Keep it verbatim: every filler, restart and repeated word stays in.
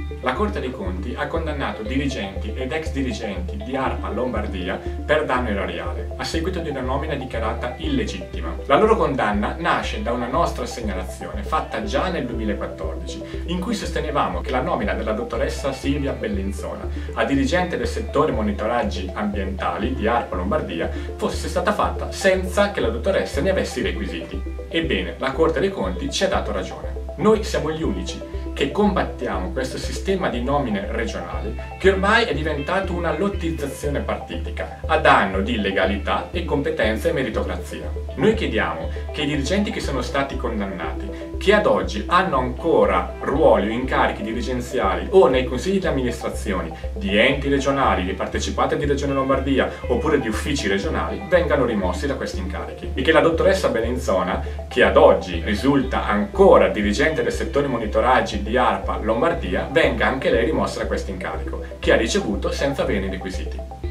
La Corte dei Conti ha condannato dirigenti ed ex dirigenti di ARPA Lombardia per danno erariale, a seguito di una nomina dichiarata illegittima. La loro condanna nasce da una nostra segnalazione fatta già nel duemilaquattordici, in cui sostenevamo che la nomina della dottoressa Silvia Bellinzona a dirigente del settore monitoraggi ambientali di ARPA Lombardia fosse stata fatta senza che la dottoressa ne avesse i requisiti. Ebbene, la Corte dei Conti ci ha dato ragione. Noi siamo gli unici che combattiamo questo sistema di nomine regionali che ormai è diventato una lottizzazione partitica a danno di legalità e competenza e meritocrazia. Noi chiediamo che i dirigenti che sono stati condannati, che ad oggi hanno ancora ruoli o incarichi dirigenziali o nei consigli di amministrazione di enti regionali, di partecipate di Regione Lombardia oppure di uffici regionali, vengano rimossi da questi incarichi e che la dottoressa Bellinzona, che ad oggi risulta ancora dirigente del settore monitoraggi di ARPA Lombardia, venga anche lei rimossa da questo incarico, che ha ricevuto senza avere i requisiti.